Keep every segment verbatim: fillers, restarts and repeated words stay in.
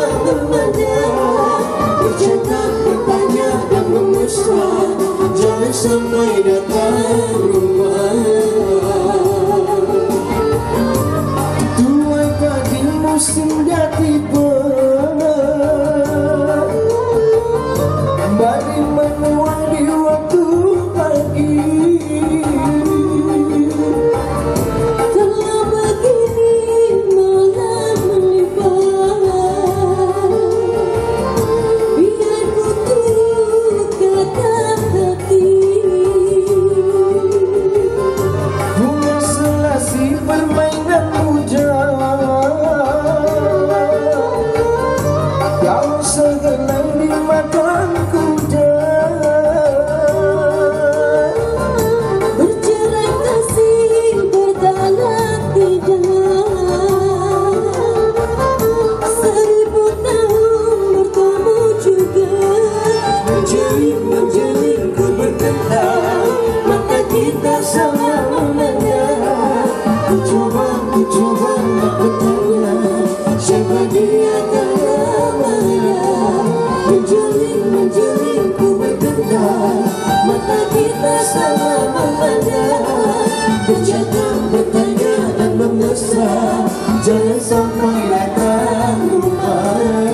memandang, bercakap, bertanya dan bermesra, jangan sampai datang rumah. Tuai pagi musim dah tiba, kembali menuai di waktu pagi. Kalau begini malam melimpah, biar ku turut kata hati. Bunga selasi permainan hujan, kau segelang di mata kuda. Bercerai kasih bertalak tidak, seribu tahun bertemu juga. Menjeling, menjeling ku bertentang, mata kita sama memandang. Ku coba, ku coba nak bertanya, siapa dia kan namanya. Menjeling, menjeling ku bertentang, mata kita sama memandang. Bercakap, bertanya dan bermesra, jangan sampai datang rumah.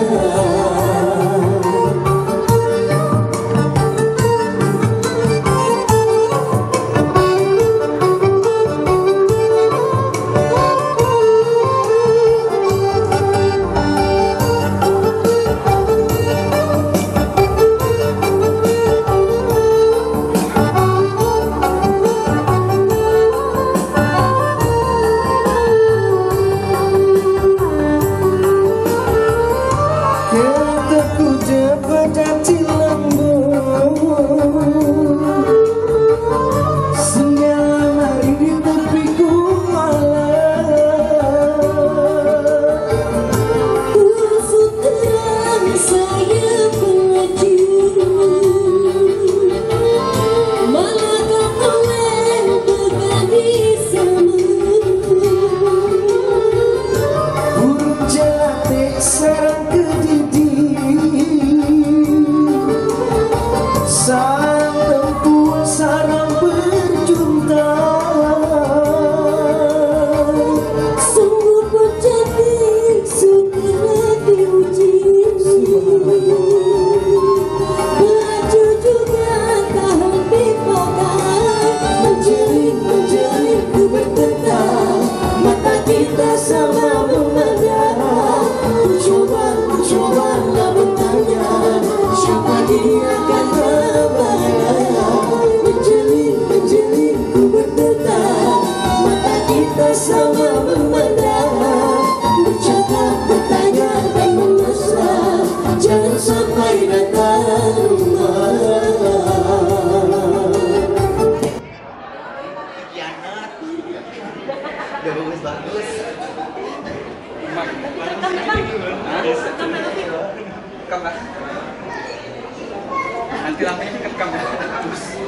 Kataku dapat hati lembut, senyawa mari di tepiku malam. Usut terang saya pelajur, malahkah oleh bergadismu. Burung jelate sarang kedidi, sang tempuan sarang berjunta. Sungguh pun cantik suka diuji, baju juga tahan pipakan. Menjeling, menjeling ku bertentang, mata kita sama memandang. Ku coba, ku coba nak bertanya, siapa dia kan namanya. Menjeling, menjeling ku bertentang, mata kita sama memandang. Bercakap, bertanya dan bermesra, jangan sampai datang rumah. Bagus-bagus. Rekam lah. Nanti lampunya dikekam ya.